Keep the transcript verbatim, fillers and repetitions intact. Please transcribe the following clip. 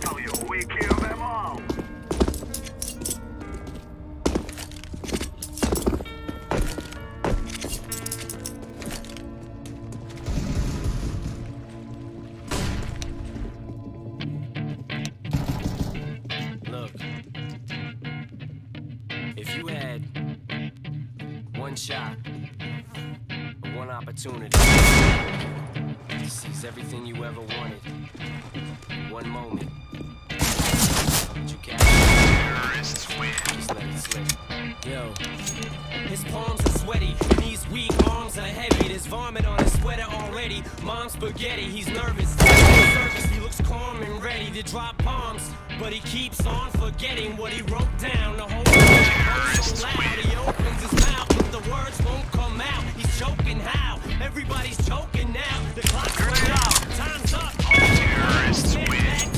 tell you, we kill them all. Look, if you had one shot, one opportunity to seize everything you ever wanted, one moment, would you catch it? Just let it slip. Yo, his palms are sweaty, knees weak, arms are heavy. There's vomit on his sweater already. Mom's spaghetti, he's nervous. On the surface, he looks calm and ready to drop bombs, but he keeps on forgetting what he wrote down. The whole thing goes so loud, he opens his mouth, but the words won't come out. He's choking how? Everybody's choking now. The clock's run out. Time's up. Oh,